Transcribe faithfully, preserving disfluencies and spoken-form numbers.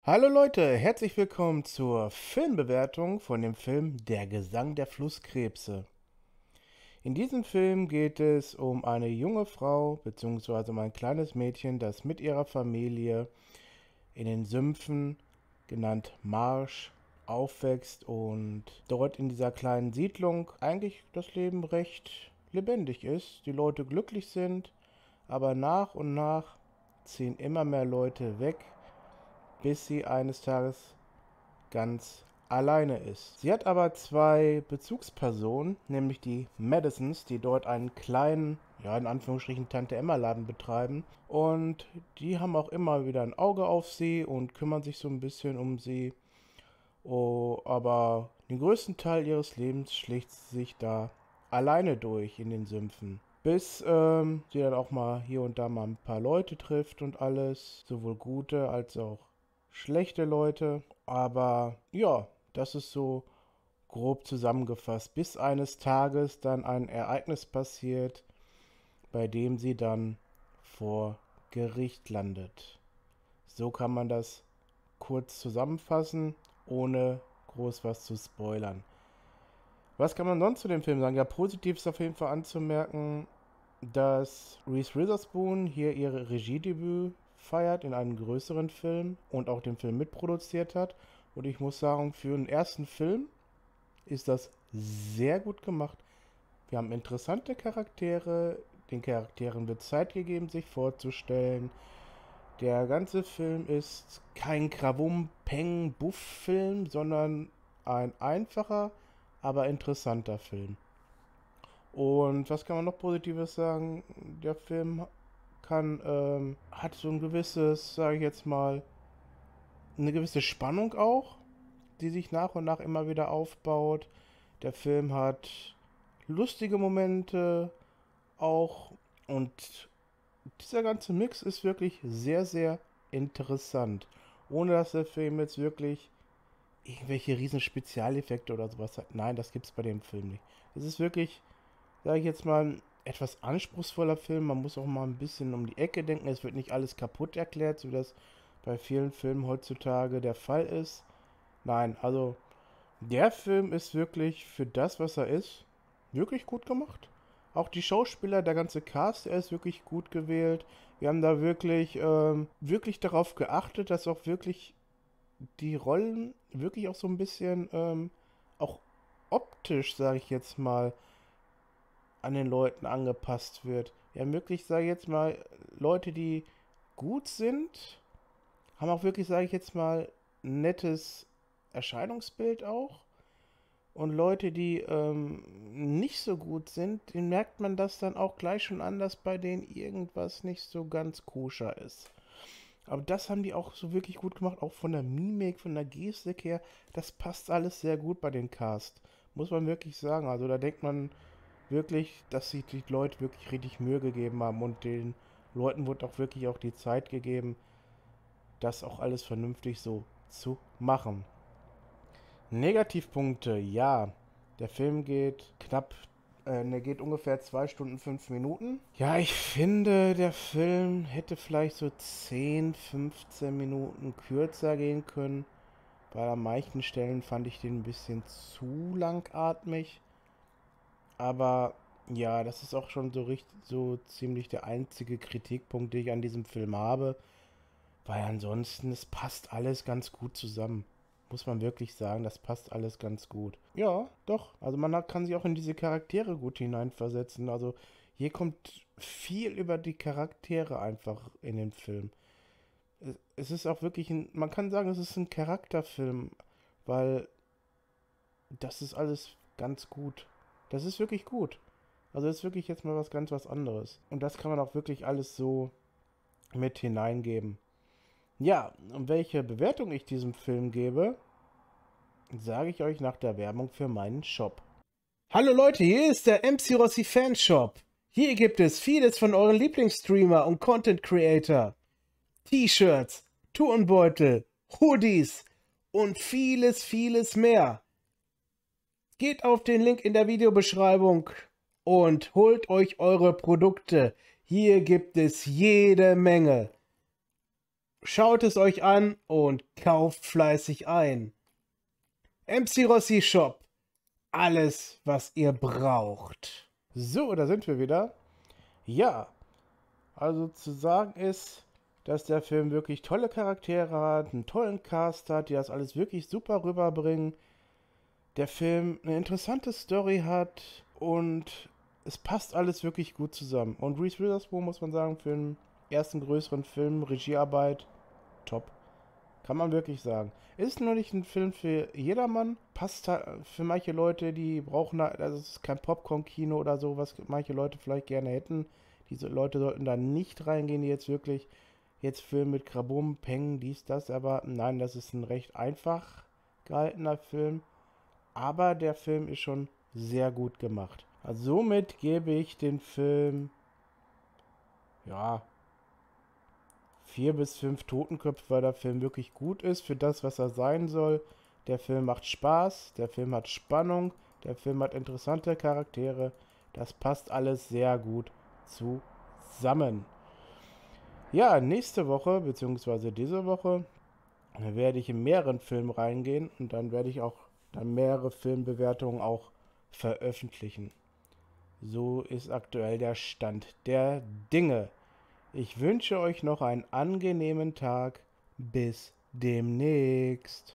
Hallo Leute, herzlich willkommen zur Filmbewertung von dem Film Der Gesang der Flusskrebse. In diesem Film geht es um eine junge Frau bzw. um ein kleines Mädchen, das mit ihrer Familie in den Sümpfen, genannt Marsch, aufwächst und dort in dieser kleinen Siedlung eigentlich das Leben recht lebendig ist, die Leute glücklich sind, aber nach und nach ziehen immer mehr Leute weg, bis sie eines Tages ganz alleine ist. Sie hat aber zwei Bezugspersonen, nämlich die Madisons, die dort einen kleinen, ja in Anführungsstrichen Tante-Emma-Laden betreiben. Und die haben auch immer wieder ein Auge auf sie und kümmern sich so ein bisschen um sie. Oh, aber den größten Teil ihres Lebens schlägt sie sich da alleine durch in den Sümpfen. Bis ähm, sie dann auch mal hier und da mal ein paar Leute trifft und alles, sowohl gute als auch schlechte Leute. Aber ja, das ist so grob zusammengefasst, bis eines Tages dann ein Ereignis passiert, bei dem sie dann vor Gericht landet. So kann man das kurz zusammenfassen, ohne groß was zu spoilern. Was kann man sonst zu dem Film sagen? Ja, positiv ist auf jeden Fall anzumerken, dass Reese Witherspoon hier ihre Regiedebüt feiert in einem größeren Film und auch den Film mitproduziert hat. Und ich muss sagen, für einen ersten Film ist das sehr gut gemacht. Wir haben interessante Charaktere, den Charakteren wird Zeit gegeben, sich vorzustellen. Der ganze Film ist kein Krawum-Peng-Buff-Film, sondern ein einfacher, aber interessanter Film. Und was kann man noch Positives sagen? Der Film kann, ähm, hat so ein gewisses, sage ich jetzt mal, eine gewisse Spannung auch, die sich nach und nach immer wieder aufbaut. Der Film hat lustige Momente auch und dieser ganze Mix ist wirklich sehr, sehr interessant. Ohne dass der Film jetzt wirklich irgendwelche riesen Spezialeffekte oder sowas hat. Nein, das gibt es bei dem Film nicht. Es ist wirklich, sage ich jetzt mal, ein etwas anspruchsvoller Film. Man muss auch mal ein bisschen um die Ecke denken. Es wird nicht alles kaputt erklärt, so wie das bei vielen Filmen heutzutage der Fall ist. Nein, also der Film ist wirklich für das, was er ist, wirklich gut gemacht. Auch die Schauspieler, der ganze Cast, der ist wirklich gut gewählt. Wir haben da wirklich, ähm, wirklich darauf geachtet, dass auch wirklich die Rollen wirklich auch so ein bisschen, ähm, auch optisch, sage ich jetzt mal, an den Leuten angepasst wird. Wir haben wirklich, sage ich jetzt mal, Leute, die gut sind, haben auch wirklich, sage ich jetzt mal, ein nettes Erscheinungsbild auch. Und Leute, die ähm, nicht so gut sind, denen merkt man das dann auch gleich schon an, dass bei denen irgendwas nicht so ganz koscher ist. Aber das haben die auch so wirklich gut gemacht, auch von der Mimik, von der Gestik her. Das passt alles sehr gut bei den Cast. Muss man wirklich sagen. Also da denkt man wirklich, dass sich die Leute wirklich richtig Mühe gegeben haben und den Leuten wurde auch wirklich auch die Zeit gegeben, das auch alles vernünftig so zu machen. Negativpunkte, ja. Der Film geht knapp, äh, ne, geht ungefähr zwei Stunden fünf Minuten. Ja, ich finde, der Film hätte vielleicht so zehn, fünfzehn Minuten kürzer gehen können. Weil an manchen Stellen fand ich den ein bisschen zu langatmig. Aber ja, das ist auch schon so richtig, so ziemlich der einzige Kritikpunkt, den ich an diesem Film habe. Weil ansonsten, es passt alles ganz gut zusammen. Muss man wirklich sagen, das passt alles ganz gut. Ja, doch. Also man hat- kann sich auch in diese Charaktere gut hineinversetzen. Also hier kommt viel über die Charaktere einfach in den Film. Es es ist auch wirklich ein, man kann sagen, es ist ein Charakterfilm, weil das ist alles ganz gut. Das ist wirklich gut. Also das ist wirklich jetzt mal was ganz was anderes. Und das kann man auch wirklich alles so mit hineingeben. Ja, und welche Bewertung ich diesem Film gebe, sage ich euch nach der Werbung für meinen Shop. Hallo Leute, hier ist der M C Rossi Fanshop. Hier gibt es vieles von euren Lieblingsstreamer und Content Creator. T-Shirts, Turnbeutel, Hoodies und vieles, vieles mehr. Geht auf den Link in der Videobeschreibung und holt euch eure Produkte. Hier gibt es jede Menge. Schaut es euch an und kauft fleißig ein. M C Rossi Shop. Alles, was ihr braucht. So, da sind wir wieder. Ja, also zu sagen ist, dass der Film wirklich tolle Charaktere hat, einen tollen Cast hat, die das alles wirklich super rüberbringen. Der Film eine interessante Story hat und es passt alles wirklich gut zusammen. Und Reese Witherspoon, muss man sagen, für einen ersten größeren Film, Regiearbeit, top. Kann man wirklich sagen. Ist nur nicht ein Film für jedermann. Passt halt für manche Leute, die brauchen, also es ist kein Popcorn-Kino oder so, was manche Leute vielleicht gerne hätten. Diese Leute sollten da nicht reingehen, die jetzt wirklich jetzt Film mit Krabum, Peng, dies, das erwarten. Nein, das ist ein recht einfach gehaltener Film. Aber der Film ist schon sehr gut gemacht. Also somit gebe ich den Film, ja, vier bis fünf Totenköpfe, weil der Film wirklich gut ist für das, was er sein soll. Der Film macht Spaß, der Film hat Spannung, der Film hat interessante Charaktere. Das passt alles sehr gut zusammen. Ja, nächste Woche, beziehungsweise diese Woche, werde ich in mehreren Filmen reingehen und dann werde ich auch dann mehrere Filmbewertungen auch veröffentlichen. So ist aktuell der Stand der Dinge. Ich wünsche euch noch einen angenehmen Tag. Bis demnächst.